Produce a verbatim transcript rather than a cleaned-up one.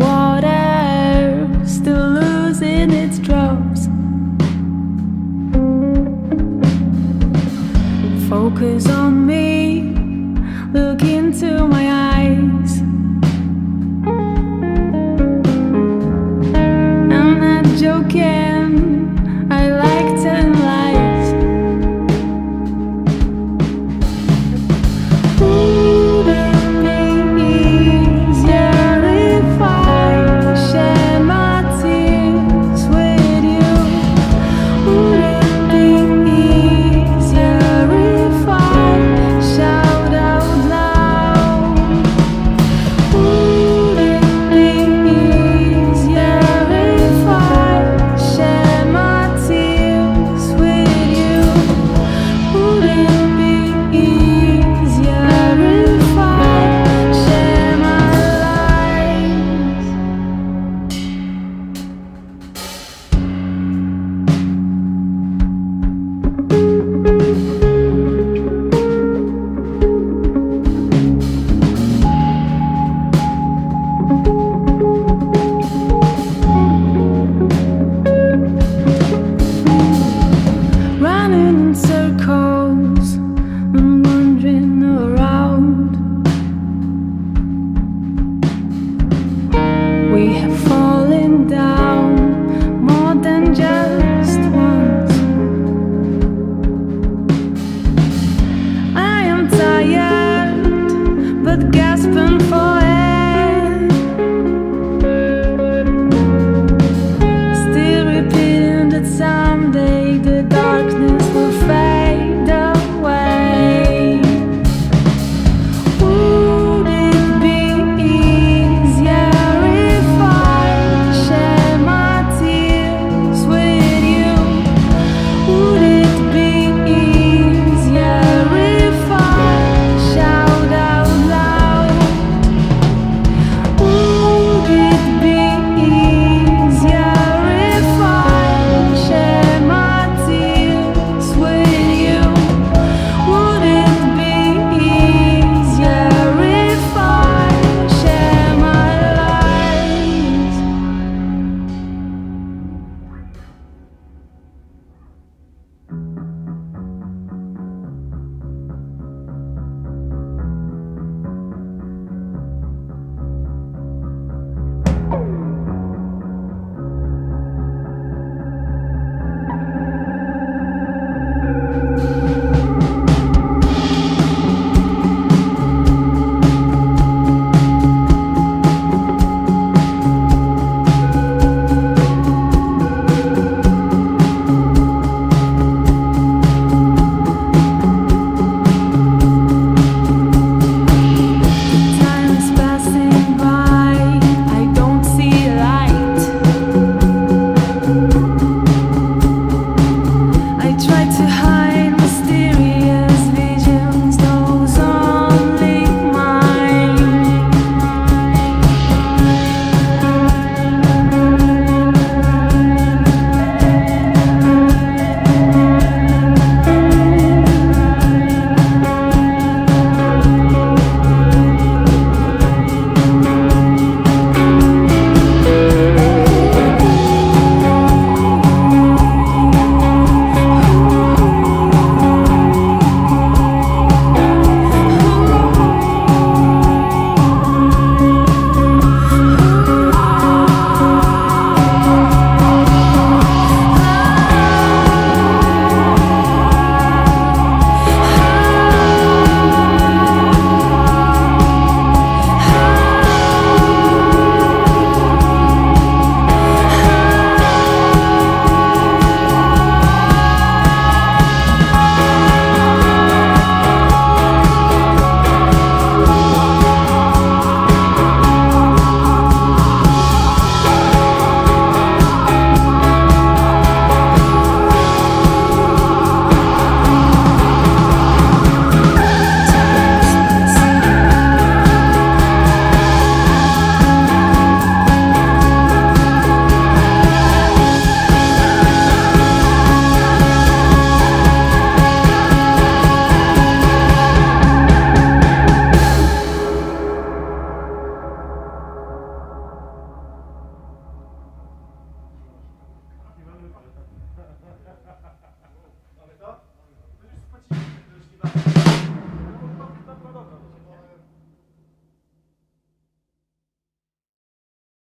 water, still losing its drops. Focus on me, look into my eyes. I'm not joking, I like telling lies. Would it be easier if I shed my tears with you? Would it be easier if I shout out loud? Would it be easier if I shed my tears with you? Would it be easier if I share my lies? Running in circles and wandering around. We have fallen down more than just once. I am tired, but gasping for air. Still repeating that someday the darkness will fade away. Would it be easier if I shed my tears with you? Would it be easier if I shout out loud? Would it be easier if I shed my tears with you? Would it be easier if I share my lies?